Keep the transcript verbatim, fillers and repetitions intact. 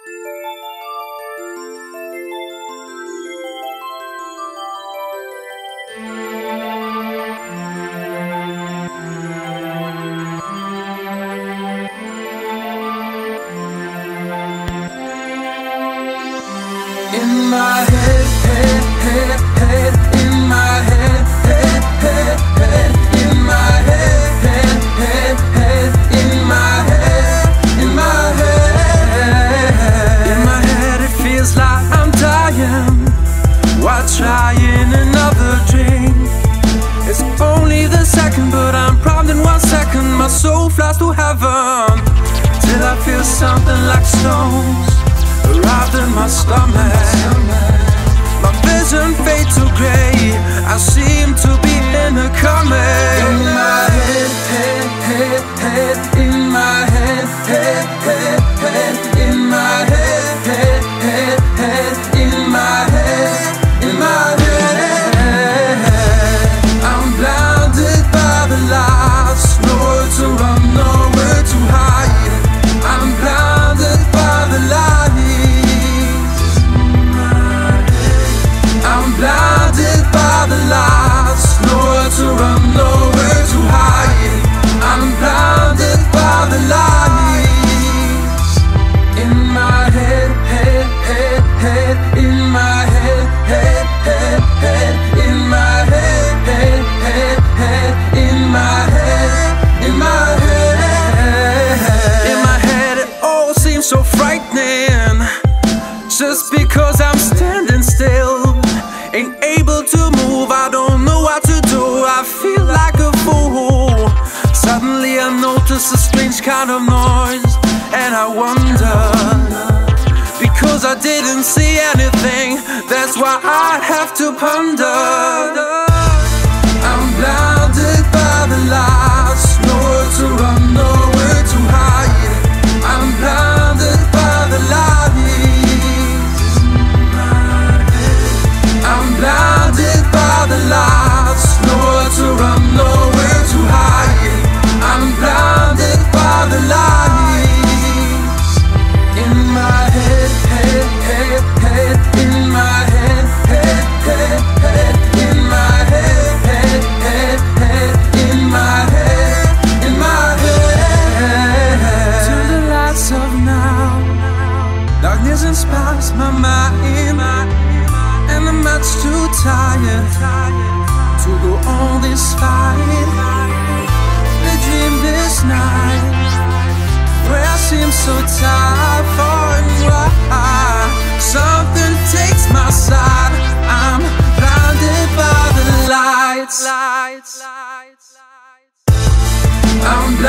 In my head, head, head, head, in my head, head, head, head, in my head, head, head, head, in my head, in my head. In my head it feels like I'm dying while trying another drink. It's only the second, but I'm proud in one second. My soul flies to heaven till I feel something like stones arrived in my stomach. My vision fades to grey, I seem to be in a coma. In my head, head, head, head, in my head, head, head, head, in my head, head, head, head, in my head, in my head. I'm blinded by the lights, nowhere to run, nowhere to hide. I'm blinded by the lights. Blinded by the lights, nowhere to run, nowhere to hide. I'm blinded by the lights. In my head, head, head, head, in my head, head, head, head, in my head, head, head, head, in my head, in my head. In my head it all seems so frightening, just because I'm standing still. Ain't able to move, I don't know what to do, I feel like a fool. Suddenly I notice a strange kind of noise, and I wonder, because I didn't see anything, that's why I have to ponder. I'm blinded by the lights, nowhere to run, nowhere to hide. I'm blinded by the lights. I'm blinded by the lights, nowhere to run, nowhere to hide. I'm blinded by the lights. In my head, head, head, head, in my head, head, head, head, in my head, head, head, head, in my head, in my head. To the lights of now, darkness inspires my mind, and I'm much too tired to go on this fight. The dream this night, where I seem so tired for and why something takes my side. I'm blinded by the lights. I'm